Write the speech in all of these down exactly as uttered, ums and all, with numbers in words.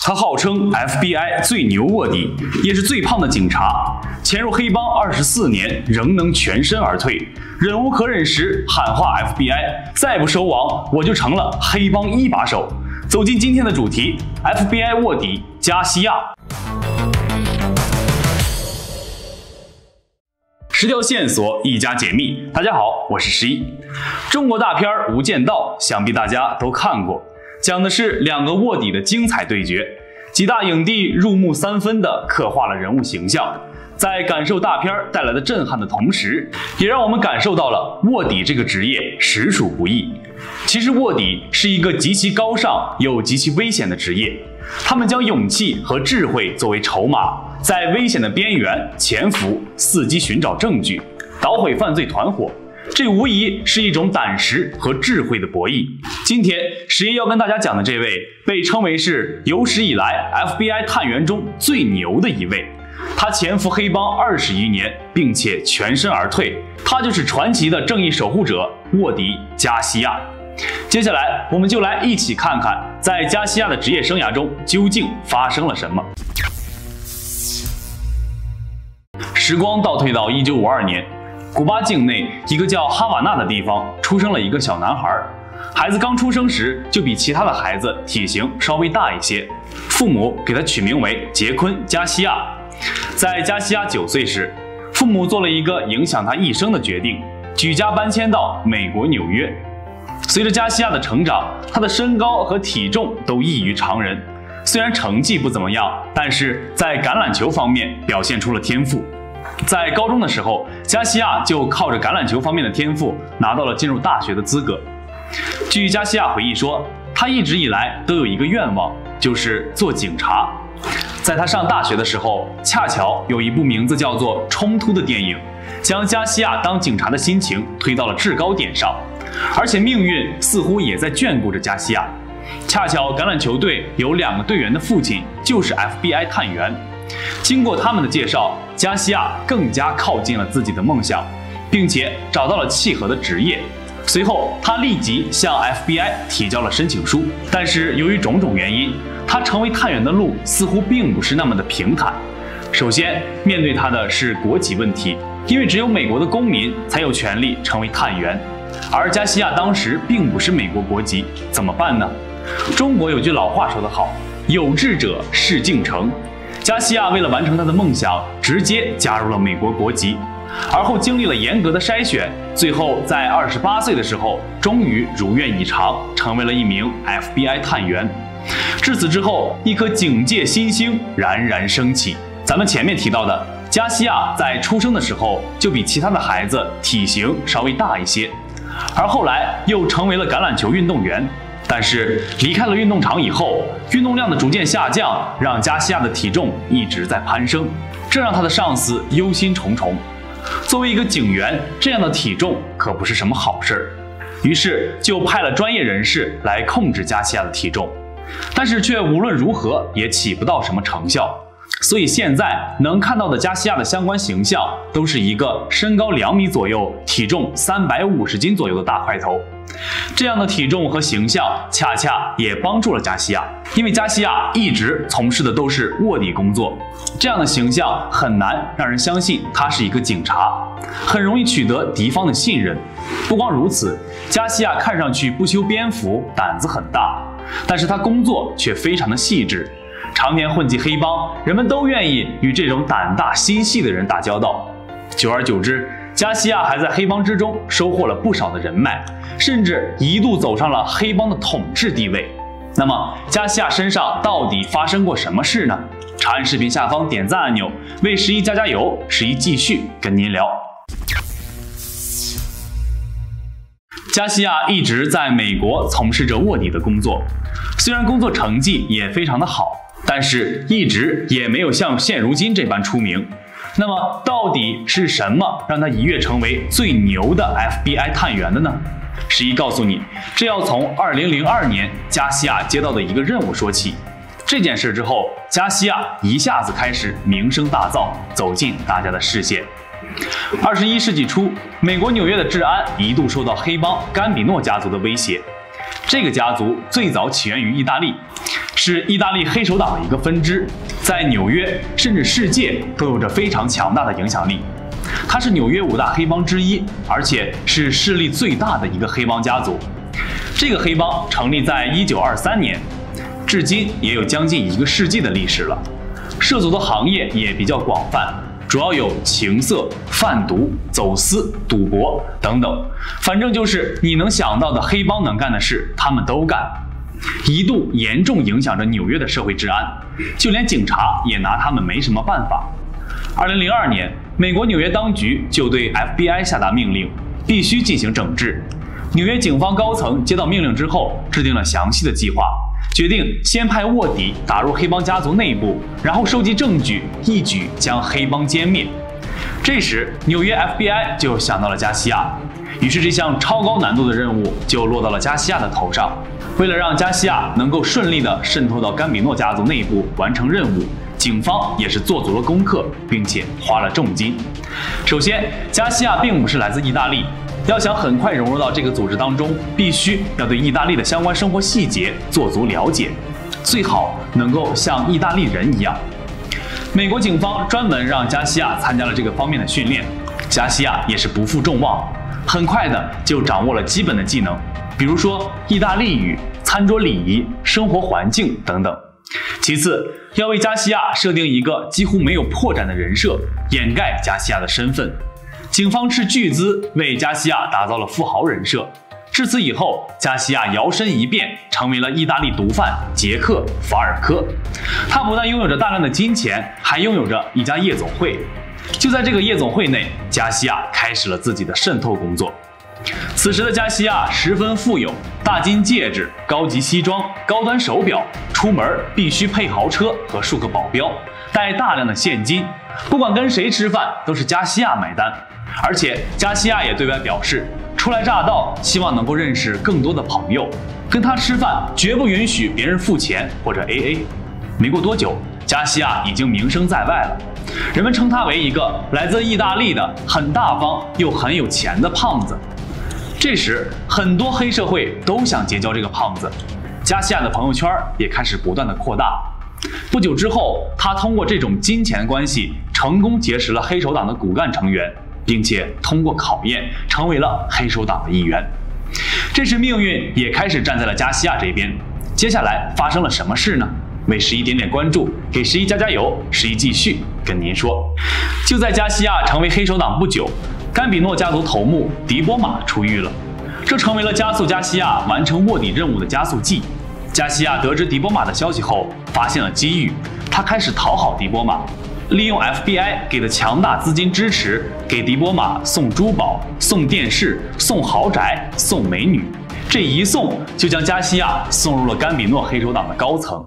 他号称 F B I 最牛卧底，也是最胖的警察。潜入黑帮二十四年，仍能全身而退。忍无可忍时，喊话 F B I： 再不收网，我就成了黑帮一把手。走进今天的主题 ：F B I 卧底加西亚。十条线索，一家解密。大家好，我是十一。中国大片《无间道》，想必大家都看过。讲的是两个卧底的精彩对决，几大影帝入木三分地刻画了人物形象，在感受大片带来的震撼的同时，也让我们感受到了卧底这个职业实属不易。其实卧底是一个极其高尚又极其危险的职业，他们将勇气和智慧作为筹码，在危险的边缘潜伏，伺机寻找证据，捣毁犯罪团伙。这无疑是一种胆识和智慧的博弈。今天十一要跟大家讲的这位，被称为是有史以来 F B I 探员中最牛的一位。他潜伏黑帮二十余年，并且全身而退。他就是传奇的正义守护者卧底加西亚。接下来，我们就来一起看看，在加西亚的职业生涯中究竟发生了什么。时光倒退到一九五二年。古巴境内一个叫哈瓦那的地方，出生了一个小男孩。孩子刚出生时就比其他的孩子体型稍微大一些，父母给他取名为杰昆·加西亚。在加西亚九岁时，父母做了一个影响他一生的决定，举家搬迁到美国纽约。随着加西亚的成长，他的身高和体重都异于常人。虽然成绩不怎么样，但是在橄榄球方面表现出了天赋。在高中的时候，加西亚就靠着橄榄球方面的天赋拿到了进入大学的资格。据加西亚回忆说，他一直以来都有一个愿望，就是做警察。在他上大学的时候，恰巧有一部名字叫做《冲突》的电影，将加西亚当警察的心情推到了制高点上，而且命运似乎也在眷顾着加西亚。恰巧橄榄球队有两个队员的父亲就是 F B I 探员。经过他们的介绍，加西亚更加靠近了自己的梦想，并且找到了契合的职业。随后，他立即向 F B I 提交了申请书。但是由于种种原因，他成为探员的路似乎并不是那么的平坦。首先，面对他的是国籍问题，因为只有美国的公民才有权利成为探员，而加西亚当时并不是美国国籍，怎么办呢？中国有句老话说得好，有志者事竟成。加西亚为了完成他的梦想，直接加入了美国国籍，而后经历了严格的筛选，最后在二十八岁的时候，终于如愿以偿，成为了一名 F B I 探员。至此之后，一颗警戒新星冉冉升起。咱们前面提到的，加西亚在出生的时候就比其他的孩子体型稍微大一些，而后来又成为了橄榄球运动员。但是离开了运动场以后，运动量的逐渐下降，让加西亚的体重一直在攀升，这让他的上司忧心忡忡。作为一个警员，这样的体重可不是什么好事儿，于是就派了专业人士来控制加西亚的体重，但是却无论如何也起不到什么成效。所以现在能看到的加西亚的相关形象，都是一个身高两米左右，体重三百五十斤左右的大块头。这样的体重和形象，恰恰也帮助了加西亚，因为加西亚一直从事的都是卧底工作，这样的形象很难让人相信他是一个警察，很容易取得敌方的信任。不光如此，加西亚看上去不修边幅，胆子很大，但是他工作却非常的细致。常年混迹黑帮，人们都愿意与这种胆大心细的人打交道。久而久之，加西亚还在黑帮之中收获了不少的人脉，甚至一度走上了黑帮的统治地位。那么，加西亚身上到底发生过什么事呢？长按视频下方点赞按钮，为十一加加油，十一继续跟您聊。加西亚一直在美国从事着卧底的工作，虽然工作成绩也非常的好，但是一直也没有像现如今这般出名。那么到底是什么让他一跃成为最牛的 F B I 探员的呢？十一告诉你，这要从二零零二年加西亚接到的一个任务说起。这件事之后，加西亚一下子开始名声大噪，走进大家的视线。二十一世纪初，美国纽约的治安一度受到黑帮甘比诺家族的威胁。 这个家族最早起源于意大利，是意大利黑手党的一个分支，在纽约甚至世界都有着非常强大的影响力。它是纽约五大黑帮之一，而且是势力最大的一个黑帮家族。这个黑帮成立在一九二三年，至今也有将近一个世纪的历史了。涉足的行业也比较广泛，主要有情色、贩毒、走私、赌博等等，反正就是你能想到的黑帮能干的事，他们都干。一度严重影响着纽约的社会治安，就连警察也拿他们没什么办法。二零零二年，美国纽约当局就对 F B I 下达命令，必须进行整治。纽约警方高层接到命令之后，制定了详细的计划，决定先派卧底打入黑帮家族内部，然后收集证据，一举将黑帮歼灭。这时，纽约 F B I 就想到了加西亚，于是这项超高难度的任务就落到了加西亚的头上。为了让加西亚能够顺利地渗透到甘比诺家族内部完成任务，警方也是做足了功课，并且花了重金。首先，加西亚并不是来自意大利，要想很快融入到这个组织当中，必须要对意大利的相关生活细节做足了解，最好能够像意大利人一样。美国警方专门让加西亚参加了这个方面的训练，加西亚也是不负众望，很快的就掌握了基本的技能，比如说意大利语、餐桌礼仪、生活环境等等。其次，要为加西亚设定一个几乎没有破绽的人设，掩盖加西亚的身份。警方斥巨资为加西亚打造了富豪人设。至此以后，加西亚摇身一变，成为了意大利毒贩杰克·法尔科。他不但拥有着大量的金钱，还拥有着一家夜总会。就在这个夜总会内，加西亚开始了自己的渗透工作。此时的加西亚十分富有，大金戒指、高级西装、高端手表，出门必须配豪车和数个保镖，带大量的现金。不管跟谁吃饭，都是加西亚买单。而且加西亚也对外表示，初来乍到，希望能够认识更多的朋友，跟他吃饭绝不允许别人付钱或者 A A。没过多久，加西亚已经名声在外了，人们称他为一个来自意大利的很大方又很有钱的胖子。这时，很多黑社会都想结交这个胖子，加西亚的朋友圈也开始不断的扩大。不久之后，他通过这种金钱关系，成功结识了黑手党的骨干成员，并且通过考验，成为了黑手党的一员。这时，命运也开始站在了加西亚这边。接下来发生了什么事呢？为十一点点关注，给十一加加油，十一继续跟您说。就在加西亚成为黑手党不久，甘比诺家族头目迪波马出狱了，这成为了加速加西亚完成卧底任务的加速剂。加西亚得知迪波马的消息后，发现了机遇，他开始讨好迪波马，利用 F B I 给的强大资金支持，给迪波马送珠宝、送电视、送豪宅、送美女。这一送就将加西亚送入了甘比诺黑手党的高层。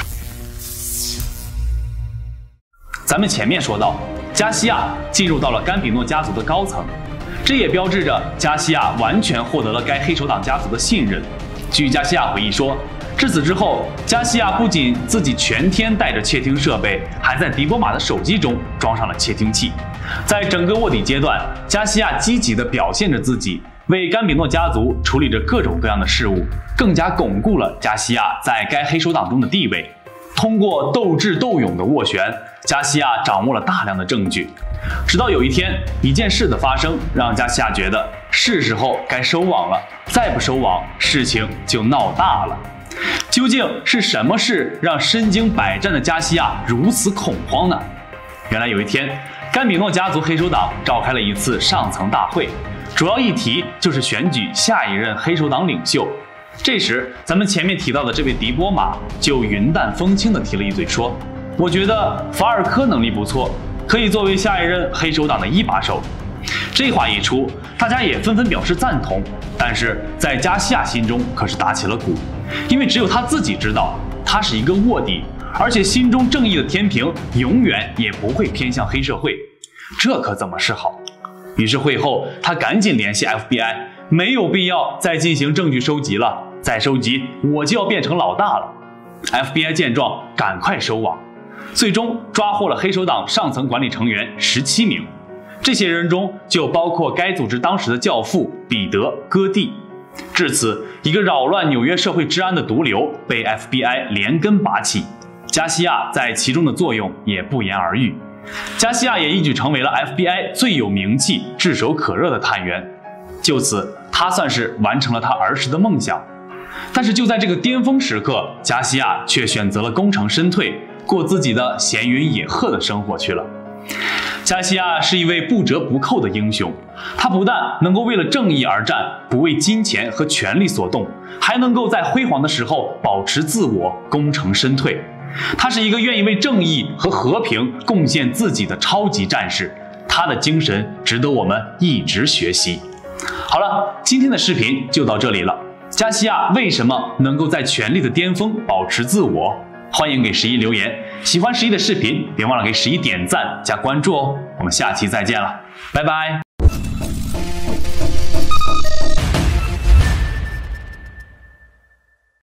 咱们前面说到，加西亚进入到了甘比诺家族的高层，这也标志着加西亚完全获得了该黑手党家族的信任。据加西亚回忆说，至此之后，加西亚不仅自己全天带着窃听设备，还在迪波马的手机中装上了窃听器。在整个卧底阶段，加西亚积极地表现着自己，为甘比诺家族处理着各种各样的事务，更加巩固了加西亚在该黑手党中的地位。通过斗智斗勇的斡旋，加西亚掌握了大量的证据。直到有一天，一件事的发生让加西亚觉得是时候该收网了，再不收网，事情就闹大了。究竟是什么事让身经百战的加西亚如此恐慌呢？原来有一天，甘比诺家族黑手党召开了一次上层大会，主要议题就是选举下一任黑手党领袖。这时，咱们前面提到的这位迪波马就云淡风轻地提了一嘴，说：“我觉得法尔科能力不错，可以作为下一任黑手党的一把手。”这话一出，大家也纷纷表示赞同，但是在加西亚心中可是打起了鼓，因为只有他自己知道，他是一个卧底，而且心中正义的天平永远也不会偏向黑社会，这可怎么是好？于是会后，他赶紧联系 F B I， 没有必要再进行证据收集了，再收集我就要变成老大了。F B I 见状，赶快收网，最终抓获了黑手党上层管理成员十七名。这些人中就包括该组织当时的教父彼得·戈蒂。 至此，一个扰乱纽约社会治安的毒瘤被 F B I 连根拔起，加西亚在其中的作用也不言而喻。加西亚也一举成为了 F B I 最有名气、炙手可热的探员，就此，他算是完成了他儿时的梦想。但是就在这个巅峰时刻，加西亚却选择了功成身退，过自己的闲云野鹤的生活去了。加西亚是一位不折不扣的英雄，他不但能够为了正义而战，不为金钱和权力所动，还能够在辉煌的时候保持自我，功成身退。他是一个愿意为正义和和平贡献自己的超级战士，他的精神值得我们一直学习。好了，今天的视频就到这里了。加西亚为什么能够在权力的巅峰保持自我？欢迎给十一留言。喜欢十一的视频，别忘了给十一点赞加关注哦。我们下期再见了，拜拜。